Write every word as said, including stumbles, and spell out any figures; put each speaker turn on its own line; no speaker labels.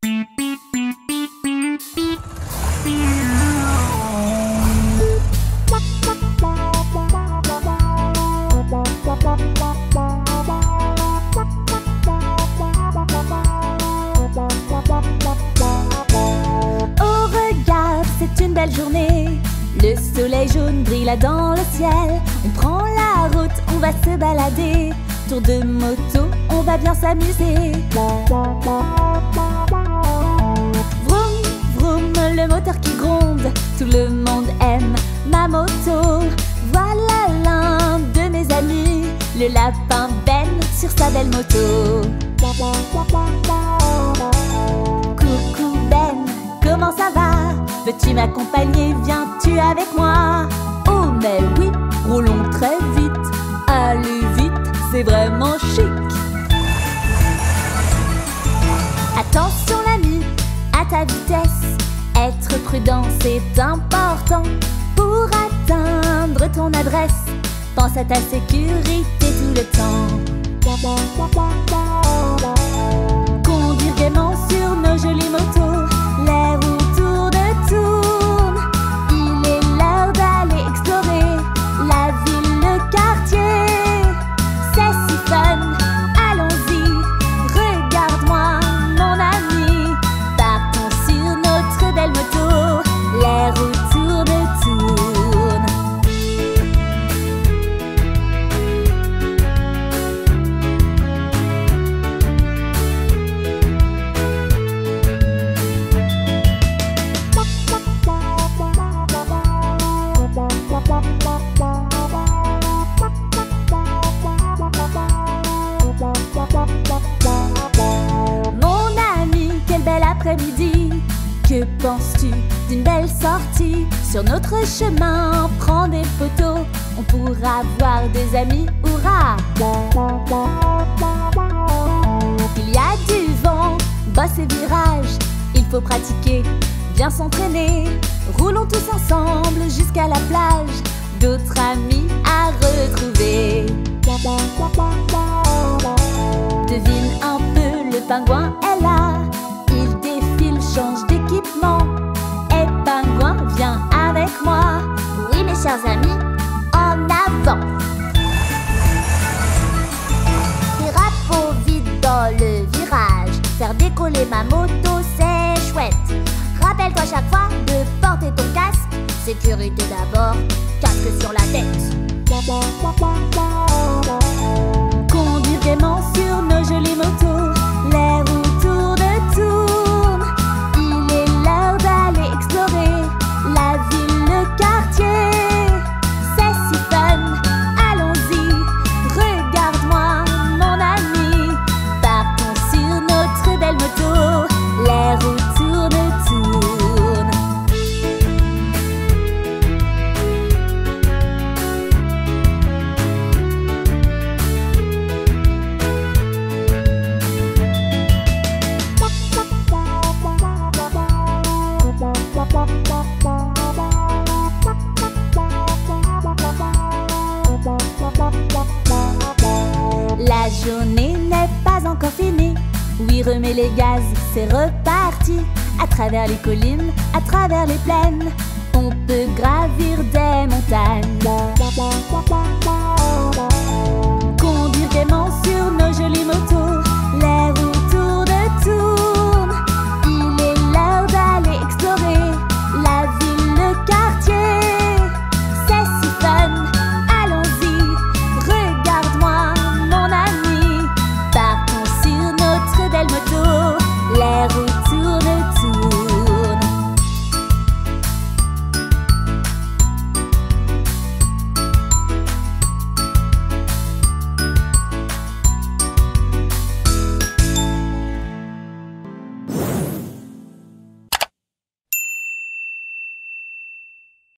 Belle journée, le soleil jaune brille là dans le ciel. On prend la route, on va se balader. Tour de moto, on va bien s'amuser. Vroom, vroom, le moteur qui gronde. Tout le monde aime ma moto. Voilà l'un de mes amis, le lapin Ben sur sa belle moto. Coucou Ben, comment ça va? Veux-tu m'accompagner? Viens-tu avec moi? Oh mais oui, roulons très vite. Allez vite, c'est vraiment chic. Attention l'ami, à ta vitesse. Être prudent c'est important. Pour atteindre ton adresse, pense à ta sécurité tout le temps. Conduire gaiement sur nos jolies motos. Les roues tournent, tournent. Il est l'heure d'aller explorer la ville, le quartier. C'est si fun, allons-y. Regarde-moi mon ami. Partons sur notre belle moto. Les roues tournent, tournent. Mon ami, quel bel après-midi. Que penses-tu d'une belle sortie? Sur notre chemin, prends des photos. On pourra voir des amis, hurrah! Il y a du vent, bosse et virage. Il faut pratiquer, bien s'entraîner. Roulons tous ensemble jusqu'à la plage. D'autres amis à retrouver. Devine un peu, le pingouin est là. Il défile, change d'équipement. Et pingouin, viens avec moi. Oui mes chers amis, en avant. Drapeau vide dans le virage. Faire décoller ma moto, c'est chouette. Rappelle-toi chaque fois de porter ton casque. Sécurité d'abord, casque sur la tête. Conduire gaiement sur nos jolies motos. Les roues tournent, tournent. Il est l'heure d'aller explorer la ville, le quartier. C'est si fun, allons-y. Regarde-moi mon ami. Partons sur notre belle moto. Les roues tournent, tournent. La journée n'est pas encore finie. Oui, remets les gaz, c'est reparti. À travers les collines, à travers les plaines, on peut gravir des montagnes.